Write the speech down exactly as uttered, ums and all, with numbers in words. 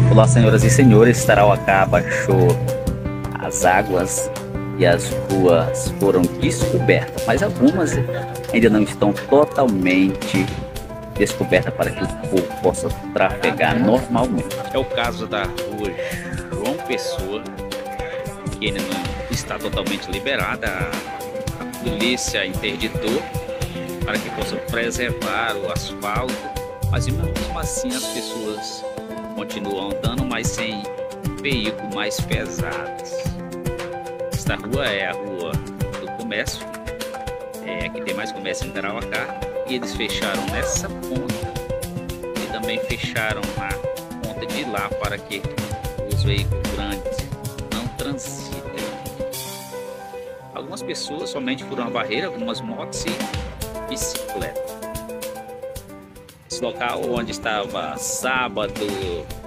Olá, senhoras e senhores, Tarauacá baixou as águas e as ruas foram descobertas, mas algumas ainda não estão totalmente descobertas para que o povo possa trafegar normalmente. É o caso da rua João Pessoa, que ainda não está totalmente liberada. A, a polícia interditou para que possa preservar o asfalto, mas mesmo assim as pessoas continuam andando, mas sem veículos mais pesados. Esta rua é a rua do comércio, é, que tem mais comércio em Tarauacá, e eles fecharam nessa ponta e também fecharam na ponta de lá para que os veículos grandes não transitem. Algumas pessoas somente furam a barreira, algumas motos e bicicletas. Esse local onde estava sábado